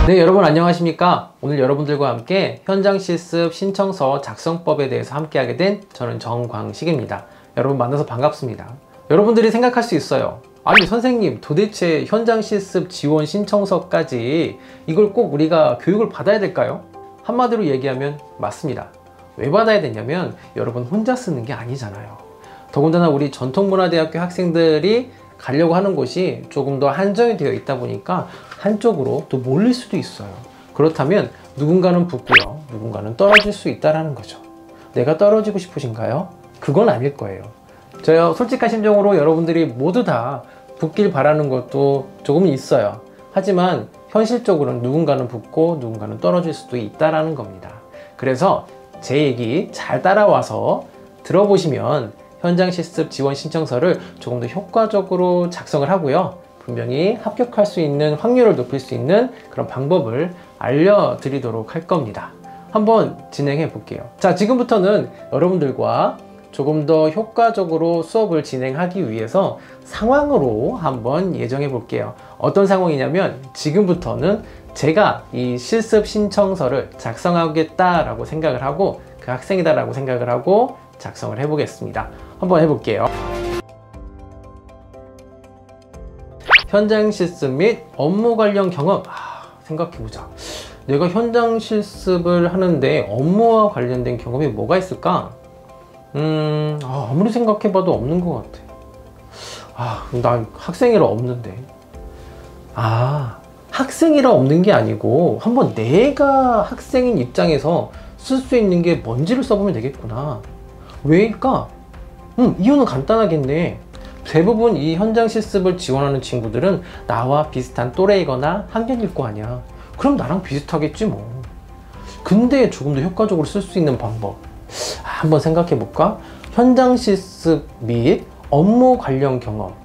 네, 여러분 안녕하십니까? 오늘 여러분들과 함께 현장 실습 신청서 작성법에 대해서 함께 하게 된 저는 정광식입니다. 여러분 만나서 반갑습니다. 여러분들이 생각할 수 있어요. 아니 선생님, 도대체 현장 실습 지원 신청서까지 이걸 꼭 우리가 교육을 받아야 될까요? 한마디로 얘기하면 맞습니다. 왜 받아야 되냐면 여러분 혼자 쓰는 게 아니잖아요. 더군다나 우리 전통문화대학교 학생들이 가려고 하는 곳이 조금 더 한정이 되어 있다 보니까 한쪽으로 또 몰릴 수도 있어요. 그렇다면 누군가는 붙고요, 누군가는 떨어질 수 있다는 거죠. 내가 떨어지고 싶으신가요? 그건 아닐 거예요. 저요, 솔직한 심정으로 여러분들이 모두 다 붙길 바라는 것도 조금은 있어요. 하지만 현실적으로는 누군가는 붙고 누군가는 떨어질 수도 있다는 겁니다. 그래서 제 얘기 잘 따라와서 들어보시면 현장 실습 지원 신청서를 조금 더 효과적으로 작성을 하고요, 분명히 합격할 수 있는 확률을 높일 수 있는 그런 방법을 알려드리도록 할 겁니다. 한번 진행해 볼게요. 자, 지금부터는 여러분들과 조금 더 효과적으로 수업을 진행하기 위해서 상황으로 한번 예정해 볼게요. 어떤 상황이냐면 지금부터는 제가 이 실습 신청서를 작성하겠다라고 생각을 하고 그 학생이다라고 생각을 하고 작성을 해 보겠습니다. 한번 해볼게요. 현장 실습 및 업무 관련 경험. 생각해보자. 내가 현장 실습을 하는데 업무와 관련된 경험이 뭐가 있을까? 아무리 생각해봐도 없는 것 같아. 나 학생이라 없는데. 학생이라 없는 게 아니고 한번 내가 학생인 입장에서 쓸 수 있는 게 뭔지를 써보면 되겠구나. 왜일까? 이유는 간단하겠네. 대부분 이 현장 실습을 지원하는 친구들은 나와 비슷한 또래이거나 학년일 거 아니야. 그럼 나랑 비슷하겠지 뭐. 근데 조금 더 효과적으로 쓸 수 있는 방법 한번 생각해 볼까? 현장 실습 및 업무 관련 경험.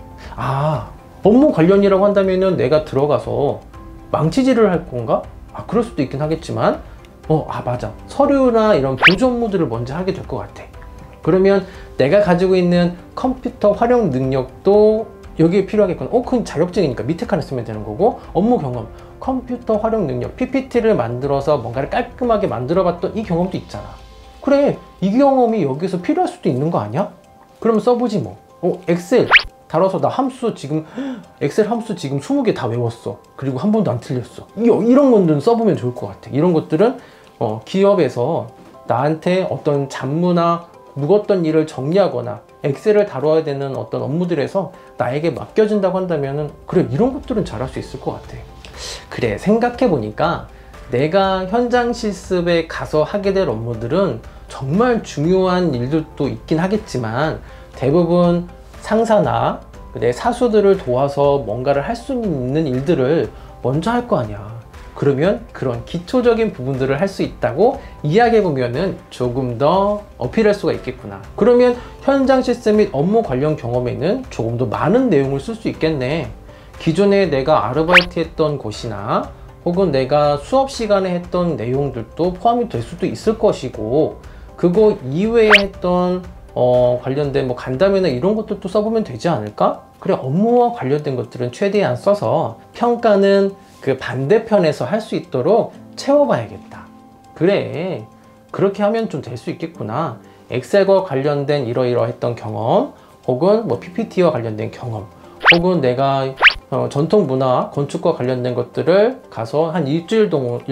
업무 관련이라고 한다면은 내가 들어가서 망치질을 할 건가? 그럴 수도 있긴 하겠지만 맞아, 서류나 이런 보조 업무들을 먼저 하게 될 것 같아. 그러면 내가 가지고 있는 컴퓨터 활용 능력도 여기에 필요하겠구나. 그건 자격증이니까 밑에 칸에 쓰면 되는 거고, 업무 경험, 컴퓨터 활용 능력, PPT를 만들어서 뭔가를 깔끔하게 만들어 봤던 이 경험도 있잖아. 그래, 이 경험이 여기서 필요할 수도 있는 거 아니야? 그럼 써보지 뭐. 엑셀 다뤄서 나 엑셀 함수 지금 20개 다 외웠어. 그리고 한 번도 안 틀렸어. 이런 것들은 써보면 좋을 것 같아. 이런 것들은 기업에서 나한테 어떤 잡무나 묵었던 일을 정리하거나 엑셀을 다뤄야 되는 어떤 업무들에서 나에게 맡겨진다고 한다면은 그래, 이런 것들은 잘할 수 있을 것 같아. 그래, 생각해 보니까 내가 현장 실습에 가서 하게 될 업무들은 정말 중요한 일들도 있긴 하겠지만 대부분 상사나 내 사수들을 도와서 뭔가를 할 수 있는 일들을 먼저 할 거 아니야. 그러면 그런 기초적인 부분들을 할 수 있다고 이야기해보면은 조금 더 어필할 수가 있겠구나. 그러면 현장 실습 및 업무 관련 경험에는 조금 더 많은 내용을 쓸 수 있겠네. 기존에 내가 아르바이트 했던 곳이나 혹은 내가 수업 시간에 했던 내용들도 포함이 될 수도 있을 것이고, 그거 이외에 했던 관련된 간담회나 이런 것들도 써보면 되지 않을까? 그래, 업무와 관련된 것들은 최대한 써서 평가는 그 반대편에서 할 수 있도록 채워봐야겠다. 그래, 그렇게 하면 좀 될 수 있겠구나. 엑셀과 관련된 이러이러했던 경험, 혹은 PPT와 관련된 경험, 혹은 내가 전통 문화, 건축과 관련된 것들을 가서 한 일주일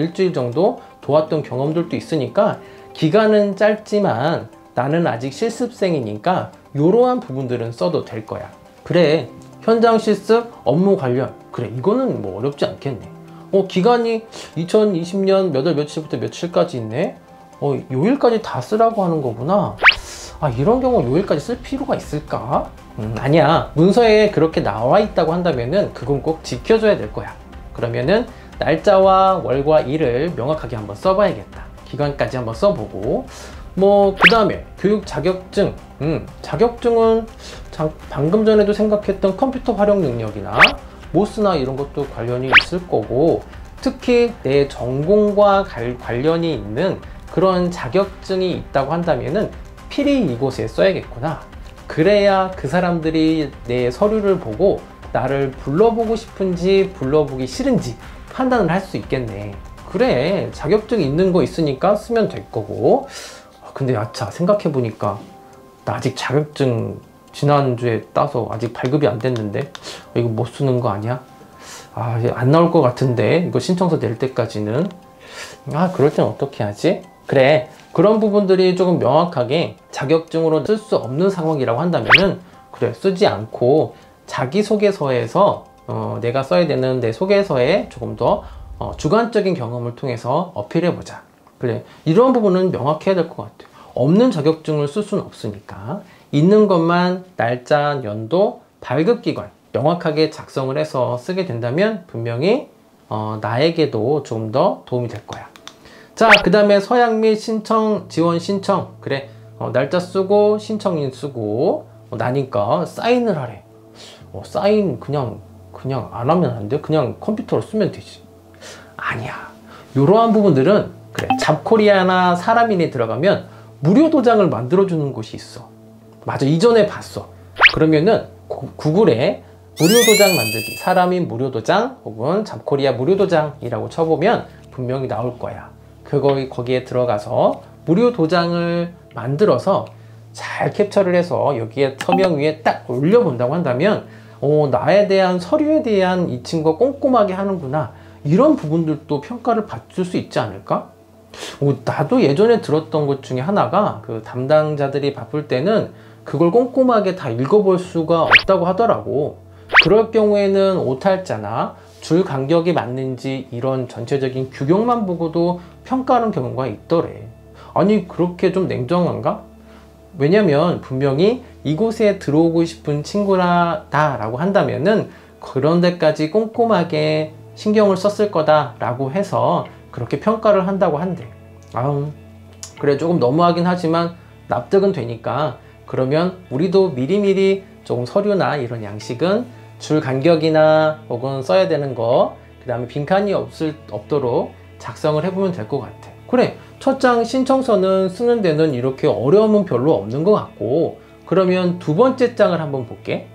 정도 도왔던 경험들도 있으니까 기간은 짧지만 나는 아직 실습생이니까 이러한 부분들은 써도 될 거야. 그래, 현장 실습, 업무 관련. 그래, 이거는 어렵지 않겠네. 기간이 2020년 몇 월 며칠부터 며칠까지 있네. 요일까지 다 쓰라고 하는 거구나. 이런 경우 요일까지 쓸 필요가 있을까? 아니야. 문서에 그렇게 나와 있다고 한다면은 그건 꼭 지켜줘야 될 거야. 그러면은 날짜와 월과 일을 명확하게 한번 써봐야겠다. 기간까지 한번 써보고, 그 다음에 교육 자격증. 자격증은 방금 전에도 생각했던 컴퓨터 활용 능력이나 모스나 이런 것도 관련이 있을 거고, 특히 내 전공과 관련이 있는 그런 자격증이 있다고 한다면은 필히 이곳에 써야겠구나. 그래야 그 사람들이 내 서류를 보고 나를 불러보고 싶은지 불러보기 싫은지 판단을 할 수 있겠네. 그래, 자격증 있는 거 있으니까 쓰면 될 거고. 근데 야차, 생각해보니까 나 아직 자격증 지난주에 따서 아직 발급이 안 됐는데 이거 못 쓰는 거 아니야? 안 나올 것 같은데 이거 신청서 낼 때까지는. 그럴 땐 어떻게 하지? 그래, 그런 부분들이 조금 명확하게 자격증으로 쓸 수 없는 상황이라고 한다면은 그래, 쓰지 않고 자기소개서에서 내가 써야 되는 내 소개서에 조금 더 주관적인 경험을 통해서 어필해보자. 그래, 이런 부분은 명확해야 될 것 같아요. 없는 자격증을 쓸 수는 없으니까 있는 것만 날짜, 연도, 발급기관 명확하게 작성을 해서 쓰게 된다면 분명히 나에게도 좀 더 도움이 될 거야. 자, 그 다음에 서약 및 신청, 지원 신청. 그래, 날짜 쓰고 신청인 쓰고 나니까 사인을 하래. 사인 그냥 안 하면 안 돼? 그냥 컴퓨터로 쓰면 되지. 아니야. 이러한 부분들은 그래, 잡코리아나 사람인에 들어가면 무료 도장을 만들어주는 곳이 있어. 맞아, 이전에 봤어. 그러면은 구글에 무료 도장 만들기, 사람인 무료 도장 혹은 잡코리아 무료 도장이라고 쳐보면 분명히 나올 거야. 거기에 들어가서 무료 도장을 만들어서 잘 캡처를 해서 여기에 서명 위에 딱 올려본다고 한다면 나에 대한 서류에 대한 이 친구가 꼼꼼하게 하는구나, 이런 부분들도 평가를 받을 수 있지 않을까? 나도 예전에 들었던 것 중에 하나가 그 담당자들이 바쁠 때는 그걸 꼼꼼하게 다 읽어볼 수가 없다고 하더라고. 그럴 경우에는 오탈자나 줄 간격이 맞는지 이런 전체적인 규격만 보고도 평가하는 경우가 있더래. 아니, 그렇게 좀 냉정한가? 왜냐면 분명히 이곳에 들어오고 싶은 친구다 라고 한다면은 그런 데까지 꼼꼼하게 신경을 썼을 거다 라고 해서 그렇게 평가를 한다고 한대. 그래, 조금 너무하긴 하지만 납득은 되니까 그러면 우리도 미리미리 조금 서류나 이런 양식은 줄 간격이나 혹은 써야 되는 거, 그 다음에 빈칸이 없도록 작성을 해보면 될 것 같아. 그래, 첫 장 신청서는 쓰는 데는 이렇게 어려움은 별로 없는 것 같고, 그러면 두 번째 장을 한번 볼게.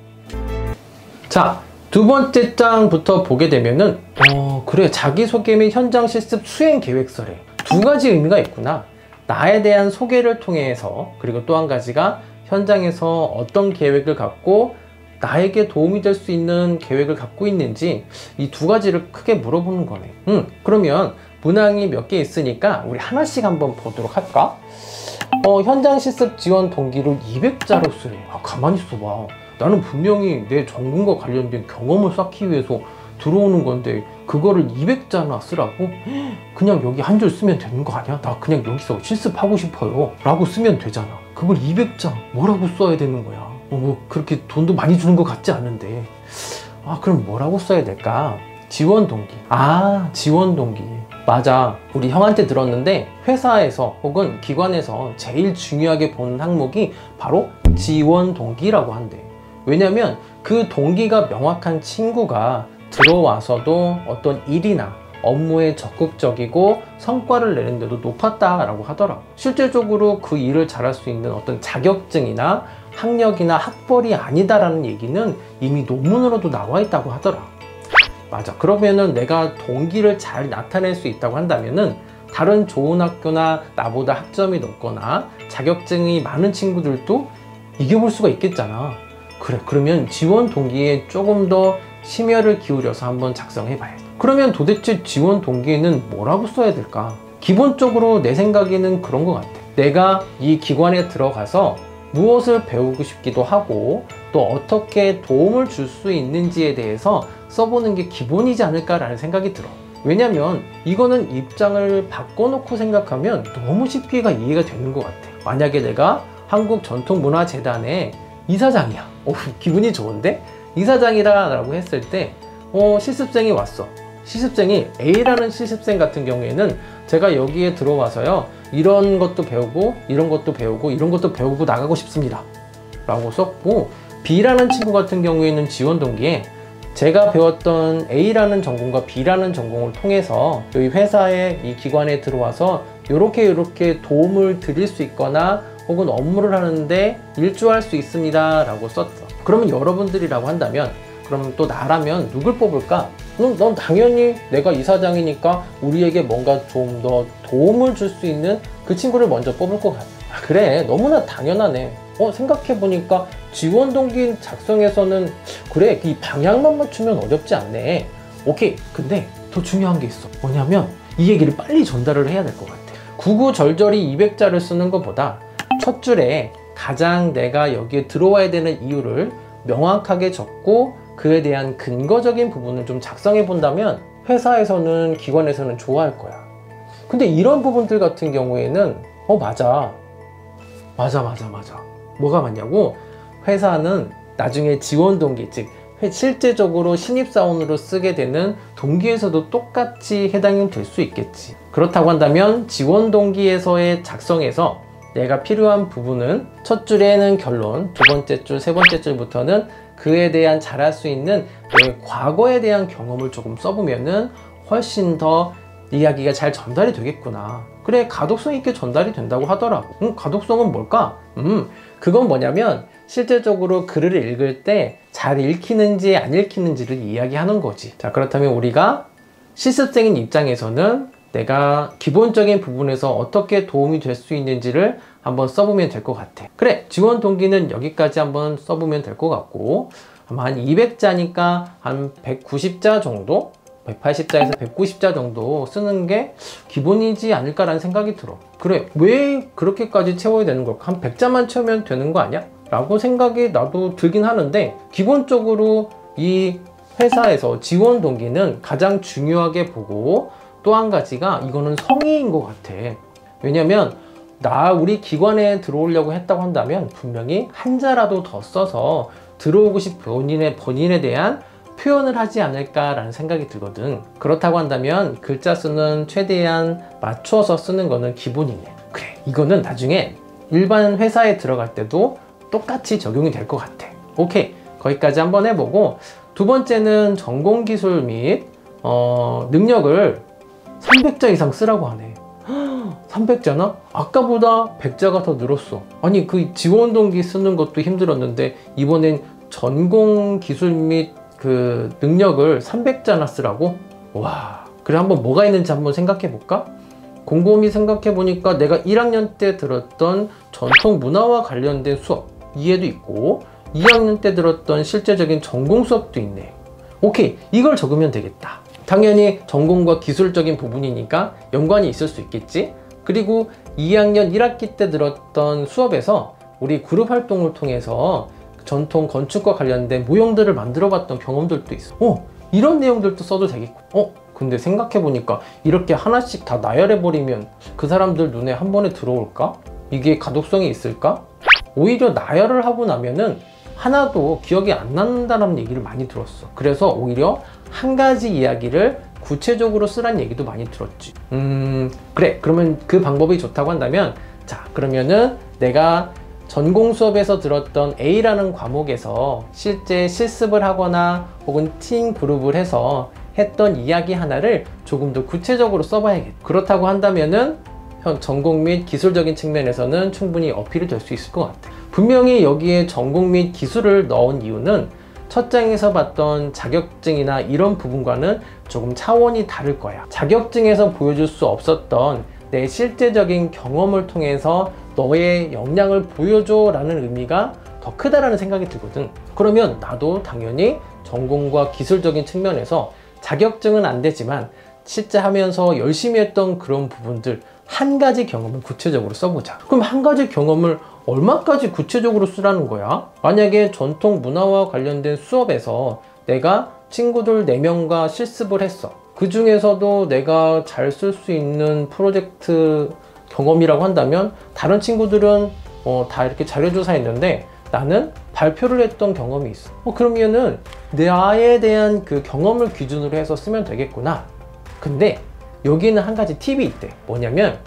자, 두 번째 장부터 보게 되면은 그래, 자기소개 및 현장 실습 수행 계획서래. 두 가지 의미가 있구나. 나에 대한 소개를 통해서, 그리고 또 한 가지가 현장에서 어떤 계획을 갖고 나에게 도움이 될 수 있는 계획을 갖고 있는지, 이 두 가지를 크게 물어보는 거네. 그러면 문항이 몇 개 있으니까 우리 하나씩 한번 보도록 할까? 현장 실습 지원 동기를 200자로 쓰래. 가만히 있어봐. 나는 분명히 내 전공과 관련된 경험을 쌓기 위해서 들어오는 건데 그거를 200자나 쓰라고? 그냥 여기 한 줄 쓰면 되는 거 아니야? 나 그냥 여기서 실습하고 싶어요 라고 쓰면 되잖아. 그걸 200자 뭐라고 써야 되는 거야? 뭐 그렇게 돈도 많이 주는 것 같지 않은데. 그럼 뭐라고 써야 될까? 지원 동기. 지원 동기. 맞아, 우리 형한테 들었는데 회사에서 혹은 기관에서 제일 중요하게 보는 항목이 바로 지원 동기라고 한대. 왜냐면 그 동기가 명확한 친구가 들어와서도 어떤 일이나 업무에 적극적이고 성과를 내는데도 높았다라고 하더라고. 실질적으로 그 일을 잘할 수 있는 어떤 자격증이나 학력이나 학벌이 아니다라는 얘기는 이미 논문으로도 나와 있다고 하더라. 맞아. 그러면은 내가 동기를 잘 나타낼 수 있다고 한다면은 다른 좋은 학교나 나보다 학점이 높거나 자격증이 많은 친구들도 이겨볼 수가 있겠잖아. 그래, 그러면 지원 동기에 조금 더 심혈을 기울여서 한번 작성해 봐야 돼. 그러면 도대체 지원 동기에는 뭐라고 써야 될까? 기본적으로 내 생각에는 그런 것 같아. 내가 이 기관에 들어가서 무엇을 배우고 싶기도 하고 또 어떻게 도움을 줄 수 있는지에 대해서 써보는 게 기본이지 않을까라는 생각이 들어. 왜냐면 이거는 입장을 바꿔놓고 생각하면 너무 쉽게가 이해가 되는 것 같아. 만약에 내가 한국전통문화재단의 이사장이야. 기분이 좋은데? 이사장이라 라고 했을 때 실습생이 왔어. 실습생이 A라는 실습생 같은 경우에는 제가 여기에 들어와서요 이런 것도 배우고 이런 것도 배우고 이런 것도 배우고 나가고 싶습니다 라고 썼고, B라는 친구 같은 경우에는 지원 동기에 제가 배웠던 A라는 전공과 B라는 전공을 통해서 이 회사에 이 기관에 들어와서 이렇게 도움을 드릴 수 있거나 혹은 업무를 하는데 일조할 수 있습니다 라고 썼어. 그러면 여러분들이라고 한다면 그럼 또 나라면 누굴 뽑을까? 넌 당연히 내가 이사장이니까 우리에게 뭔가 좀 더 도움을 줄 수 있는 그 친구를 먼저 뽑을 것 같아. 아, 그래, 너무나 당연하네. 생각해보니까 지원 동기 작성에서는 그래, 이 방향만 맞추면 어렵지 않네. 오케이. 근데 더 중요한 게 있어. 뭐냐면 이 얘기를 빨리 전달을 해야 될 것 같아. 구구절절히 200자를 쓰는 것보다 첫 줄에 가장 내가 여기에 들어와야 되는 이유를 명확하게 적고 그에 대한 근거적인 부분을 좀 작성해 본다면 회사에서는, 기관에서는 좋아할 거야. 근데 이런 부분들 같은 경우에는 맞아. 뭐가 맞냐고? 회사는 나중에 지원 동기, 즉 실제적으로 신입사원으로 쓰게 되는 동기에서도 똑같이 해당이 될 수 있겠지. 그렇다고 한다면 지원 동기에서의 작성에서 내가 필요한 부분은 첫 줄에는 결론, 두 번째 줄, 세 번째 줄부터는 그에 대한 잘할 수 있는 내 과거에 대한 경험을 조금 써보면은 훨씬 더 이야기가 잘 전달이 되겠구나. 그래, 가독성 있게 전달이 된다고 하더라고. 가독성은 뭘까? 그건 뭐냐면 실제적으로 글을 읽을 때 잘 읽히는지 안 읽히는지를 이야기하는 거지. 자, 그렇다면 우리가 실습생인 입장에서는 내가 기본적인 부분에서 어떻게 도움이 될 수 있는지를 한번 써보면 될 것 같아. 그래, 지원 동기는 여기까지 한번 써보면 될 것 같고, 아마 한 200자니까 한 190자 정도? 180자에서 190자 정도 쓰는 게 기본이지 않을까라는 생각이 들어. 그래, 왜 그렇게까지 채워야 되는 걸까? 한 100자만 채우면 되는 거 아니야? 라고 생각이 나도 들긴 하는데, 기본적으로 이 회사에서 지원 동기는 가장 중요하게 보고, 또 한 가지가 이거는 성의인 것 같아. 왜냐면 우리 기관에 들어오려고 했다고 한다면 분명히 한자라도 더 써서 들어오고 싶은 본인에 대한 표현을 하지 않을까라는 생각이 들거든. 그렇다고 한다면 글자 수는 최대한 맞춰서 쓰는 거는 기본이네. 그래, 이거는 나중에 일반 회사에 들어갈 때도 똑같이 적용이 될 것 같아. 오케이, 거기까지 한번 해보고, 두 번째는 전공기술 및 능력을 300자 이상 쓰라고 하네. 300자나? 아까보다 100자가 더 늘었어. 아니, 그 지원 동기 쓰는 것도 힘들었는데 이번엔 전공 기술 및 그 능력을 300자나 쓰라고? 와, 그래, 한번 뭐가 있는지 한번 생각해 볼까? 곰곰이 생각해 보니까 내가 1학년 때 들었던 전통 문화와 관련된 수업, 이해도 있고 2학년 때 들었던 실제적인 전공 수업도 있네. 오케이, 이걸 적으면 되겠다. 당연히 전공과 기술적인 부분이니까 연관이 있을 수 있겠지. 그리고 2학년 1학기 때 들었던 수업에서 우리 그룹 활동을 통해서 전통 건축과 관련된 모형들을 만들어 봤던 경험들도 있어. 이런 내용들도 써도 되겠고. 근데 생각해 보니까 이렇게 하나씩 다 나열해 버리면 그 사람들 눈에 한 번에 들어올까? 이게 가독성이 있을까? 오히려 나열을 하고 나면은 하나도 기억이 안 난다는 얘기를 많이 들었어. 그래서 오히려 한 가지 이야기를 구체적으로 쓰라는 얘기도 많이 들었지. 그래, 그러면 그 방법이 좋다고 한다면, 자, 그러면은 내가 전공 수업에서 들었던 A라는 과목에서 실제 실습을 하거나 혹은 팀 그룹을 해서 했던 이야기 하나를 조금 더 구체적으로 써봐야겠다. 그렇다고 한다면은 전공 및 기술적인 측면에서는 충분히 어필이 될 수 있을 것 같아. 분명히 여기에 전공 및 기술을 넣은 이유는 첫 장에서 봤던 자격증이나 이런 부분과는 조금 차원이 다를 거야. 자격증에서 보여줄 수 없었던 내 실제적인 경험을 통해서 너의 역량을 보여줘 라는 의미가 더 크다라는 생각이 들거든. 그러면 나도 당연히 전공과 기술적인 측면에서 자격증은 안 되지만 실제 하면서 열심히 했던 그런 부분들 한 가지 경험을 구체적으로 써보자. 그럼 한 가지 경험을 얼마까지 구체적으로 쓰라는 거야? 만약에 전통 문화와 관련된 수업에서 내가 친구들 4명과 실습을 했어. 그 중에서도 내가 잘 쓸 수 있는 프로젝트 경험이라고 한다면 다른 친구들은 다 이렇게 자료조사했는데 나는 발표를 했던 경험이 있어. 그러면은 나에 대한 그 경험을 기준으로 해서 쓰면 되겠구나. 근데 여기는 한 가지 팁이 있대. 뭐냐면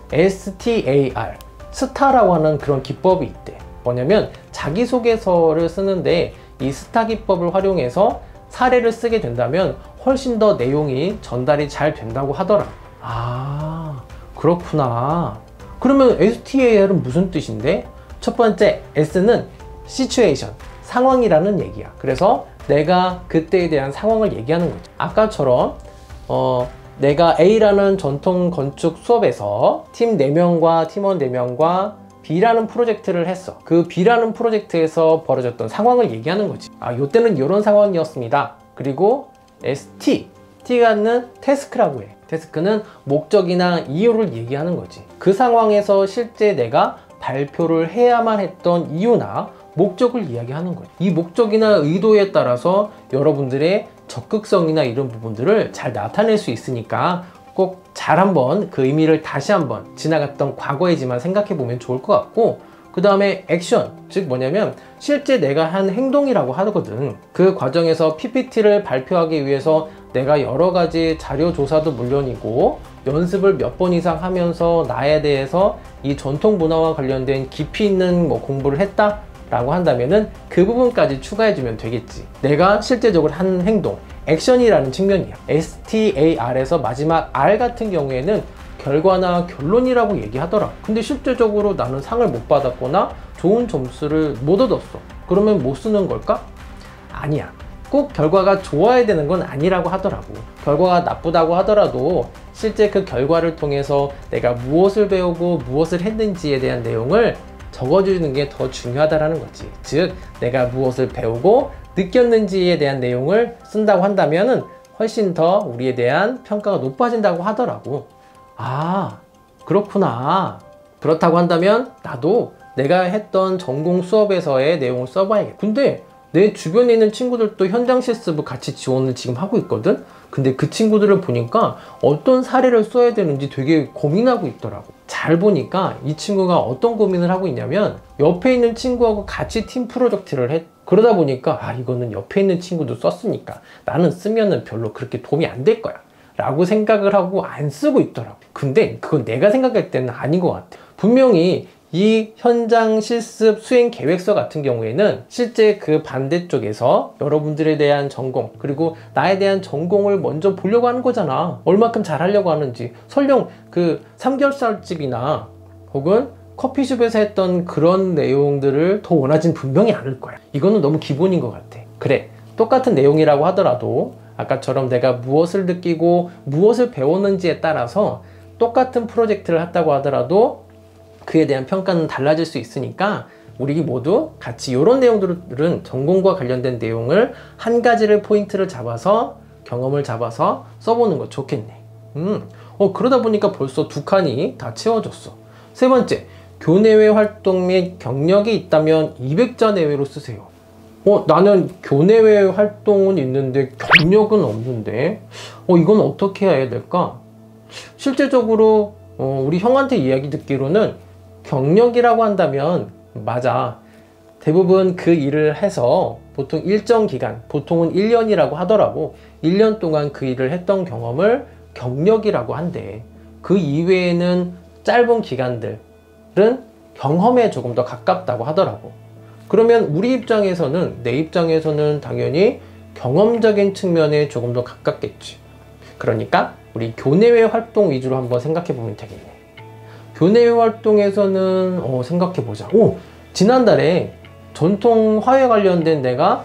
STAR, 스타라고 하는 그런 기법이 있대. 뭐냐면 자기소개서를 쓰는데 이 스타 기법을 활용해서 사례를 쓰게 된다면 훨씬 더 내용이 전달이 잘 된다고 하더라. 아, 그렇구나. 그러면 STAR은 무슨 뜻인데? 첫 번째 S는 situation, 상황이라는 얘기야. 그래서 내가 그때에 대한 상황을 얘기하는 거죠. 아까처럼 내가 A라는 전통 건축 수업에서 팀 4명과 팀원 4명과 B라는 프로젝트를 했어. 그 B라는 프로젝트에서 벌어졌던 상황을 얘기하는 거지. 요때는 이런 상황이었습니다. 그리고 ST, T가는 태스크라고 해. 태스크는 목적이나 이유를 얘기하는 거지. 그 상황에서 실제 내가 발표를 해야만 했던 이유나 목적을 이야기하는 거예요. 이 목적이나 의도에 따라서 여러분들의 적극성이나 이런 부분들을 잘 나타낼 수 있으니까 꼭 잘 한번 그 의미를 다시 한번 지나갔던 과거이지만 생각해 보면 좋을 것 같고, 그 다음에 액션, 즉 뭐냐면 실제 내가 한 행동이라고 하거든. 그 과정에서 PPT를 발표하기 위해서 내가 여러 가지 자료 조사도 물론이고 연습을 몇 번 이상 하면서 나에 대해서 이 전통 문화와 관련된 깊이 있는 공부를 했다 라고 한다면은 그 부분까지 추가해주면 되겠지. 내가 실제적으로 한 행동, 액션이라는 측면이야. STAR에서 마지막 R 같은 경우에는 결과나 결론이라고 얘기하더라. 근데 실제적으로 나는 상을 못 받았거나 좋은 점수를 못 얻었어. 그러면 못 쓰는 걸까? 아니야. 꼭 결과가 좋아야 되는 건 아니라고 하더라고. 결과가 나쁘다고 하더라도 실제 그 결과를 통해서 내가 무엇을 배우고 무엇을 했는지에 대한 내용을 적어주는 게 더 중요하다라는 거지. 즉 내가 무엇을 배우고 느꼈는지에 대한 내용을 쓴다고 한다면 훨씬 더 우리에 대한 평가가 높아진다고 하더라고. 그렇구나. 그렇다고 한다면 나도 내가 했던 전공 수업에서의 내용을 써봐야겠다. 근데 내 주변에 있는 친구들도 현장 실습을 같이 지원을 지금 하고 있거든. 근데 그 친구들을 보니까 어떤 사례를 써야 되는지 되게 고민하고 있더라고. 잘 보니까 이 친구가 어떤 고민을 하고 있냐면 옆에 있는 친구하고 같이 팀 프로젝트를 해. 그러다 보니까 이거는 옆에 있는 친구도 썼으니까 나는 쓰면은 별로 그렇게 도움이 안 될 거야 라고 생각을 하고 안 쓰고 있더라고. 근데 그건 내가 생각할 때는 아닌 것 같아. 분명히 이 현장 실습 수행 계획서 같은 경우에는 실제 그 반대쪽에서 여러분들에 대한 전공, 그리고 나에 대한 전공을 먼저 보려고 하는 거잖아. 얼마큼 잘하려고 하는지. 설령 그 삼겹살집이나 혹은 커피숍에서 했던 그런 내용들을 더 원하진 분명히 않을 거야. 이거는 너무 기본인 것 같아. 그래, 똑같은 내용이라고 하더라도 아까처럼 내가 무엇을 느끼고 무엇을 배웠는지에 따라서 똑같은 프로젝트를 했다고 하더라도 그에 대한 평가는 달라질 수 있으니까 우리 모두 같이 이런 내용들은 전공과 관련된 내용을 한 가지를 포인트를 잡아서 경험을 잡아서 써보는 거 좋겠네. 그러다 보니까 벌써 2칸이 다 채워졌어. 세 번째, 교내외 활동 및 경력이 있다면 200자 내외로 쓰세요. 나는 교내외 활동은 있는데 경력은 없는데 이건 어떻게 해야 될까? 실제적으로 우리 형한테 이야기 듣기로는 경력이라고 한다면 맞아. 대부분 그 일을 해서 보통 일정 기간, 보통은 1년이라고 하더라고. 1년 동안 그 일을 했던 경험을 경력이라고 한대. 그 이외에는 짧은 기간들은 경험에 조금 더 가깝다고 하더라고. 그러면 우리 입장에서는, 내 입장에서는 당연히 경험적인 측면에 조금 더 가깝겠지. 그러니까 우리 교내외 활동 위주로 한번 생각해 보면 되겠네. 교내외 활동에서는 생각해 보자. 지난달에 전통 화훼 관련된 내가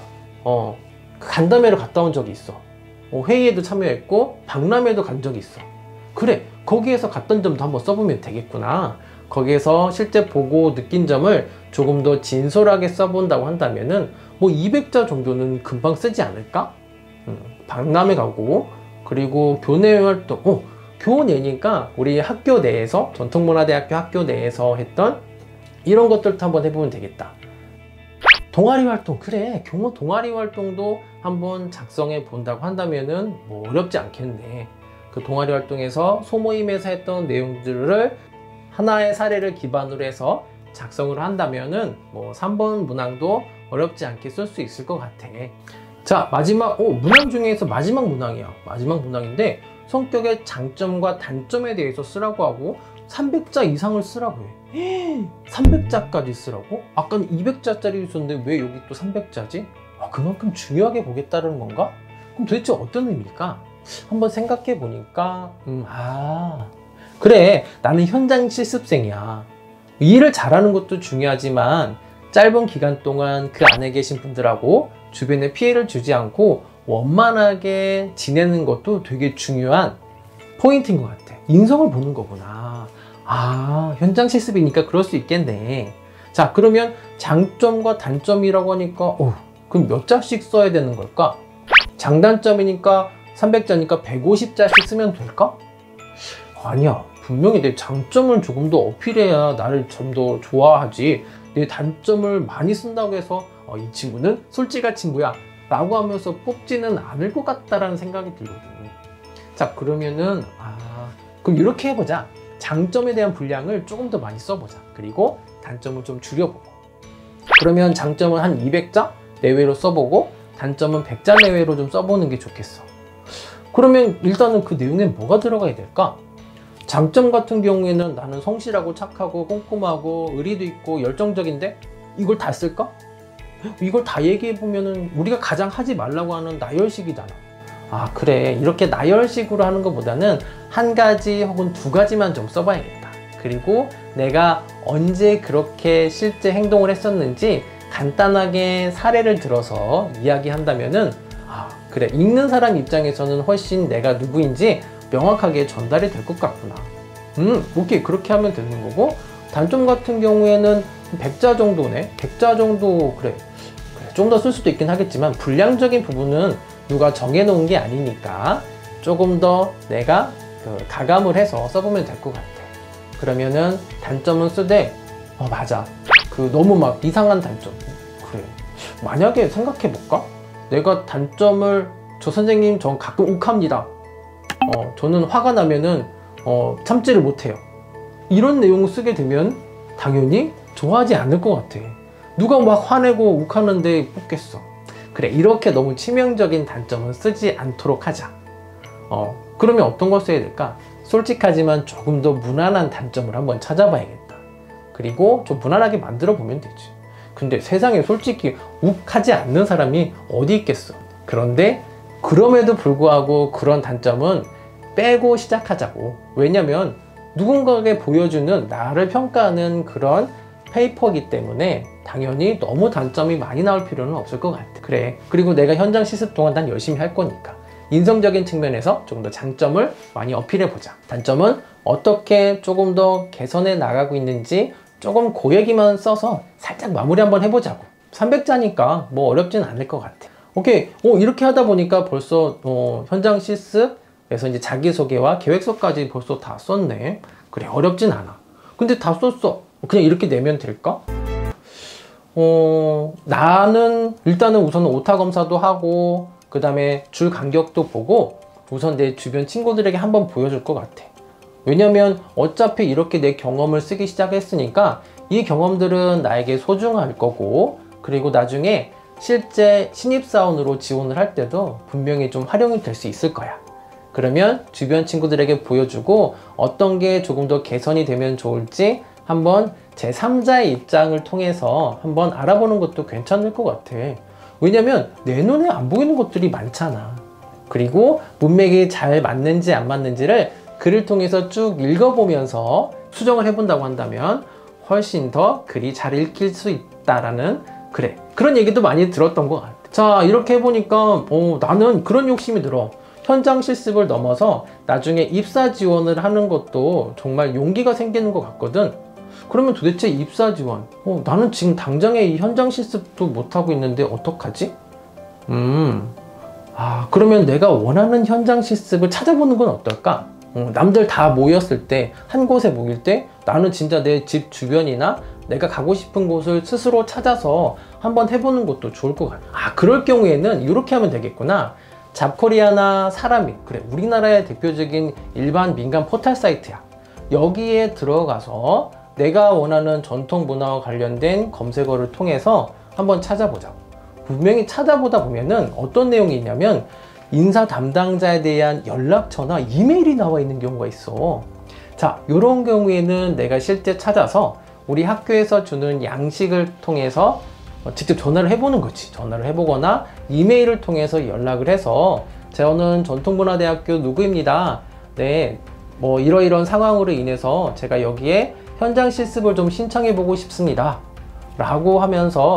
간담회를 갔다 온 적이 있어. 회의에도 참여했고 박람회도 간 적이 있어. 그래, 거기에서 갔던 점도 한번 써보면 되겠구나. 거기에서 실제 보고 느낀 점을 조금 더 진솔하게 써본다고 한다면은 200자 정도는 금방 쓰지 않을까? 박람회 가고, 그리고 교내외 활동, 교내니까 우리 학교 내에서, 전통문화대학교 학교 내에서 했던 이런 것들도 한번 해보면 되겠다. 동아리 활동, 그래, 경호 동아리 활동도 한번 작성해 본다고 한다면은 어렵지 않겠네. 그 동아리 활동에서 소모임에서 했던 내용들을 하나의 사례를 기반으로 해서 작성을 한다면은 3번 문항도 어렵지 않게 쓸 수 있을 것 같아. 자, 마지막 문항 중에서 마지막 문항이야. 마지막 문항인데 성격의 장점과 단점에 대해서 쓰라고 하고 300자 이상을 쓰라고 해. 300자까지 쓰라고? 아까는 200자짜리 있었는데 왜 여기 또 300자지? 그만큼 중요하게 보겠다는 건가? 그럼 도대체 어떤 의미일까? 한번 생각해 보니까 그래, 나는 현장 실습생이야. 일을 잘하는 것도 중요하지만 짧은 기간 동안 그 안에 계신 분들하고 주변에 피해를 주지 않고 원만하게 지내는 것도 되게 중요한 포인트인 것 같아. 인성을 보는 거구나. 아, 현장 실습이니까 그럴 수 있겠네. 자, 그러면 장점과 단점이라고 하니까 그럼 몇 자씩 써야 되는 걸까? 장단점이니까 300자니까 150자씩 쓰면 될까? 아니야. 분명히 내 장점을 조금 더 어필해야 나를 좀 더 좋아하지. 내 단점을 많이 쓴다고 해서 이 친구는 솔직한 친구야 라고 하면서 뽑지는 않을 것 같다라는 생각이 들거든. 자, 그러면은 그럼 이렇게 해보자. 장점에 대한 분량을 조금 더 많이 써보자. 그리고 단점을 좀 줄여보고. 그러면 장점은 한 200자 내외로 써보고 단점은 100자 내외로 좀 써보는 게 좋겠어. 그러면 일단은 그 내용에 뭐가 들어가야 될까? 장점 같은 경우에는 나는 성실하고 착하고 꼼꼼하고 의리도 있고 열정적인데 이걸 다 쓸까? 이걸 다 얘기해보면은 우리가 가장 하지 말라고 하는 나열식이잖아. 아, 그래. 이렇게 나열식으로 하는 것보다는 한 가지 혹은 두 가지만 좀 써봐야겠다. 그리고 내가 언제 그렇게 실제 행동을 했었는지 간단하게 사례를 들어서 이야기한다면은 그래, 읽는 사람 입장에서는 훨씬 내가 누구인지 명확하게 전달이 될 것 같구나. 오케이. 그렇게 하면 되는 거고, 단점 같은 경우에는 100자 정도네. 100자 정도 그래 좀 더 쓸 수도 있긴 하겠지만 분량적인 부분은 누가 정해놓은 게 아니니까 조금 더 내가 가감을 해서 써보면 될 것 같아. 그러면은 단점은 쓰되 맞아. 너무 막 이상한 단점. 그래. 만약에 생각해볼까? 내가 단점을 저 선생님 전 가끔 욱합니다. 저는 화가 나면은 참지를 못해요. 이런 내용을 쓰게 되면 당연히 좋아하지 않을 것 같아. 누가 막 화내고 욱하는데 뽑겠어. 그래, 이렇게 너무 치명적인 단점은 쓰지 않도록 하자. 그러면 어떤 걸 써야 될까? 솔직하지만 조금 더 무난한 단점을 한번 찾아봐야겠다. 그리고 좀 무난하게 만들어 보면 되지. 근데 세상에 솔직히 욱하지 않는 사람이 어디 있겠어. 그런데 그럼에도 불구하고 그런 단점은 빼고 시작하자고. 왜냐면 누군가에게 보여주는 나를 평가하는 그런 페이퍼이기 때문에 당연히 너무 단점이 많이 나올 필요는 없을 것 같아. 그래. 그리고 내가 현장 실습 동안 난 열심히 할 거니까 인성적인 측면에서 조금 더 장점을 많이 어필해 보자. 단점은 어떻게 조금 더 개선해 나가고 있는지 조금 고얘기만 써서 살짝 마무리 한번 해보자고. 300자니까 뭐 어렵진 않을 것 같아. 오케이. 이렇게 하다 보니까 벌써 현장 실습에서 이제 자기소개와 계획서까지 벌써 다 썼네. 그래, 어렵진 않아. 근데 다 썼어. 그냥 이렇게 내면 될까? 나는 일단은 우선 오타 검사도 하고 그 다음에 줄 간격도 보고 우선 내 주변 친구들에게 한번 보여줄 것 같아. 왜냐면 어차피 이렇게 내 경험을 쓰기 시작했으니까 이 경험들은 나에게 소중할 거고, 그리고 나중에 실제 신입사원으로 지원을 할 때도 분명히 좀 활용이 될 수 있을 거야. 그러면 주변 친구들에게 보여주고 어떤 게 조금 더 개선이 되면 좋을지 한번 제3자의 입장을 통해서 한번 알아보는 것도 괜찮을 것 같아. 왜냐면 내 눈에 안 보이는 것들이 많잖아. 그리고 문맥이 잘 맞는지 안 맞는지를 글을 통해서 쭉 읽어보면서 수정을 해본다고 한다면 훨씬 더 글이 잘 읽힐 수 있다라는, 그래, 그런 얘기도 많이 들었던 것 같아. 자, 이렇게 해보니까 나는 그런 욕심이 들어. 현장 실습을 넘어서 나중에 입사 지원을 하는 것도 정말 용기가 생기는 것 같거든. 그러면 도대체 입사 지원, 나는 지금 당장에 이 현장 실습도 못하고 있는데 어떡하지? 그러면 내가 원하는 현장 실습을 찾아보는 건 어떨까? 남들 다 모였을 때, 한 곳에 모일 때 나는 진짜 내 집 주변이나 내가 가고 싶은 곳을 스스로 찾아서 한번 해보는 것도 좋을 것 같아. 그럴 경우에는 이렇게 하면 되겠구나. 잡코리아나 사람이, 그래, 우리나라의 대표적인 일반 민간 포털 사이트야. 여기에 들어가서 내가 원하는 전통 문화와 관련된 검색어를 통해서 한번 찾아보자. 분명히 찾아보다 보면은 어떤 내용이 있냐면 인사 담당자에 대한 연락처나 이메일이 나와 있는 경우가 있어. 자, 이런 경우에는 내가 실제 찾아서 우리 학교에서 주는 양식을 통해서 직접 전화를 해보는 거지. 전화를 해보거나 이메일을 통해서 연락을 해서 저는 전통문화대학교 누구입니다. 네, 뭐 이러이러한 상황으로 인해서 제가 여기에 현장 실습을 좀 신청해 보고 싶습니다 라고 하면서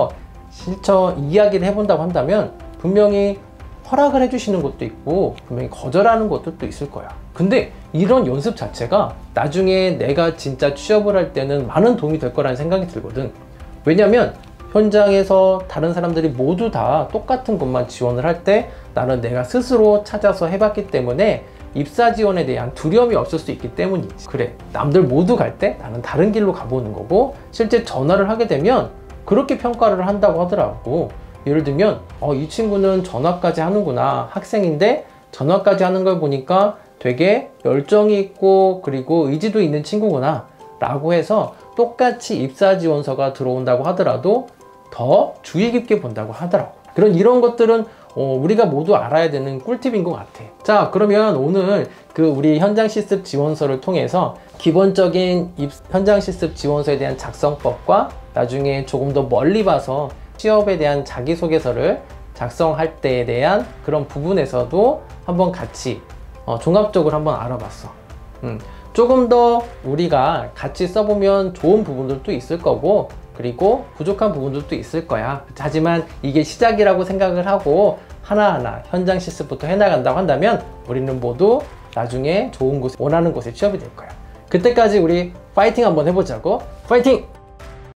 실처 이야기를 해본다고 한다면 분명히 허락을 해주시는 것도 있고 분명히 거절하는 것도 또 있을 거야. 근데 이런 연습 자체가 나중에 내가 진짜 취업을 할 때는 많은 도움이 될 거라는 생각이 들거든. 왜냐면 현장에서 다른 사람들이 모두 다 똑같은 것만 지원을 할 때 나는 내가 스스로 찾아서 해봤기 때문에 입사 지원에 대한 두려움이 없을 수 있기 때문이지. 그래, 남들 모두 갈 때 나는 다른 길로 가보는 거고, 실제 전화를 하게 되면 그렇게 평가를 한다고 하더라고. 예를 들면 이 친구는 전화까지 하는구나, 학생인데 전화까지 하는 걸 보니까 되게 열정이 있고 그리고 의지도 있는 친구구나 라고 해서 똑같이 입사 지원서가 들어온다고 하더라도 더 주의 깊게 본다고 하더라고. 이런 것들은 우리가 모두 알아야 되는 꿀팁인 것 같아. 자, 그러면 오늘 우리 현장 실습 지원서를 통해서 기본적인 현장 실습 지원서에 대한 작성법과 나중에 조금 더 멀리 봐서 취업에 대한 자기소개서를 작성할 때에 대한 그런 부분에서도 한번 같이 종합적으로 한번 알아봤어. 조금 더 우리가 같이 써보면 좋은 부분들도 있을 거고 그리고 부족한 부분들도 있을 거야. 하지만 이게 시작이라고 생각을 하고 하나하나 현장 실습부터 해나간다고 한다면 우리는 모두 나중에 좋은 곳, 원하는 곳에 취업이 될 거야. 그때까지 우리 파이팅 한번 해보자고. 파이팅!